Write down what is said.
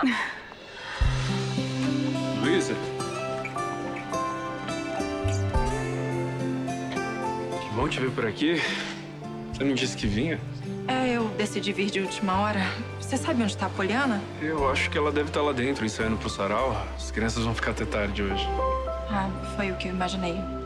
Luísa? Que bom te ver por aqui. Você não disse que vinha? Eu decidi vir de última hora. Você sabe onde tá a Poliana? Eu acho que ela deve estar lá dentro, ensaiando pro sarau. As crianças vão ficar até tarde hoje. Ah, foi o que eu imaginei.